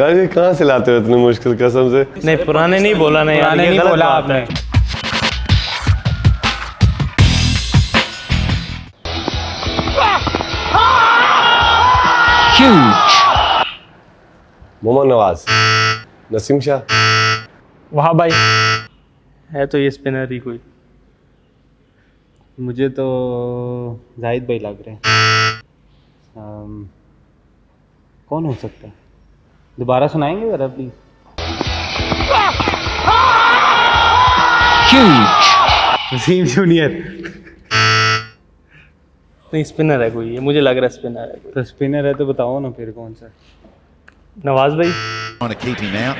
यार ये कहाँ से लाते हो इतनी मुश्किल कसम से? नहीं पुराने नहीं बोला, नहीं पुराने नहीं बोला आपने। मोहम्मद नवाज, नसीम शाह, वहाँ भाई है तो ये स्पिनर ही कोई। मुझे तो जाहिद भाई लग रहे हैं। कौन हो सकता है? दोबारा सुनाएंगे जरा प्लीज। वसीम जूनियर। नहीं स्पिनर है कोई, ये मुझे लग रहा है स्पिनर है कोई। तो स्पिनर है तो बताओ ना फिर कौन सा। नवाज भाई। Trying to keep him out.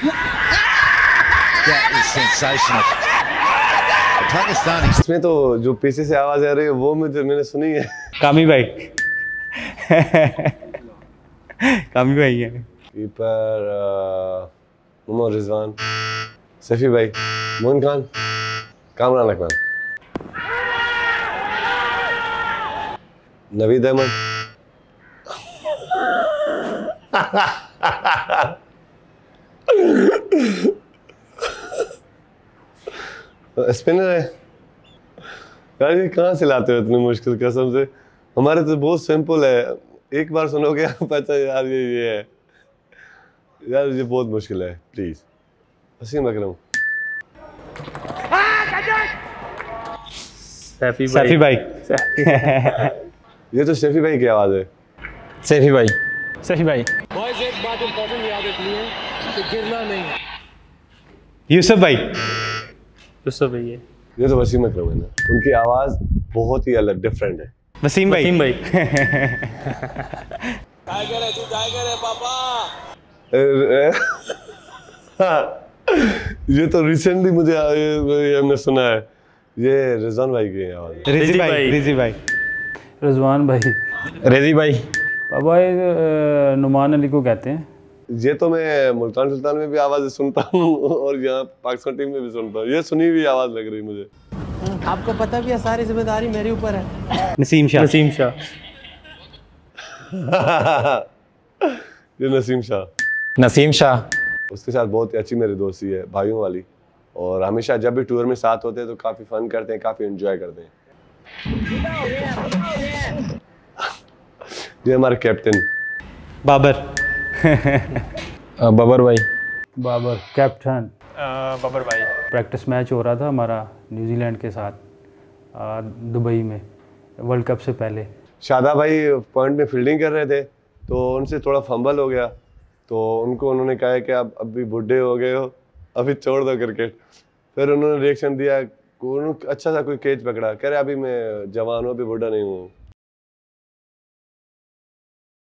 That is sensational. Pakistani. इसमें तो जो पीछे से आवाज आ रही है वो मैंने सुनी है। कामी भाई। कामी भाई है। कीपर मोहम्मद रिजवान, सफी भाई, मोइन खान, कामरान अकमल, नवीद अहमद। स्पिनर है यार, ये कहाँ से लाते हो इतनी मुश्किल कसम से? हमारे तो बहुत सिंपल है, एक बार सुनोगे पता यार ये है यार, ये बहुत मुश्किल है। प्लीज वसीम अकरम। सैफी भाई। ये तो शफी भाई की आवाज है। सैफी भाई। सैफी भाई। बॉयज एक बात इंपॉर्टेंट याद रखनी है कि गिरना नहीं। यूसुफ भाई। यूसुफ भाई है। ये तो वसीम अकरम है ना, उनकी आवाज बहुत ही अलग डिफरेंट है। वसीम भाई। वसीम भाई। टाइगर है तू, टाइगर है पापा। ये तो रिसेंटली मुझे हमने सुना है, ये रिजवान भाई की आवाज है। रिजी भाई। रिजी भाई। रिजवान भाई। रिजी भाई। पापा ये नुमान अली को कहते हैं। ये तो मैं मुल्तान सुल्तान में भी आवाज सुनता हूँ और यहाँ पाकिस्तान टीम में भी सुनता हूँ। ये सुनी हुई आवाज लग रही मुझे। आपको पता भी है सारी जिम्मेदारी मेरे ऊपर है। नसीम शाह। नसीम शाह। ये नसीम शाह। नसीम शाह। उसके साथ बहुत ही अच्छी मेरी दोस्ती है, भाइयों वाली, और हमेशा जब भी टूर में साथ होते हैं तो काफ़ी फन करते हैं, काफ़ी एंजॉय करते हैं। ये हमारे कैप्टन बाबर। बाबर भाई। बाबर कैप्टन। बाबर भाई। प्रैक्टिस मैच हो रहा था हमारा न्यूजीलैंड के साथ दुबई में, वर्ल्ड कप से पहले। शादा भाई पॉइंट में फील्डिंग कर रहे थे तो उनसे थोड़ा फंबल हो गया, तो उनको उन्होंने कहा कि आप अभी बुढ़े हो गए हो, अभी छोड़ दो क्रिकेट। फिर उन्होंने रिएक्शन दिया, उन्होंने अच्छा सा कोई कैच पकड़ा, कह रहे अभी मैं जवान हूँ, अभी बुढ़ा नहीं हूँ।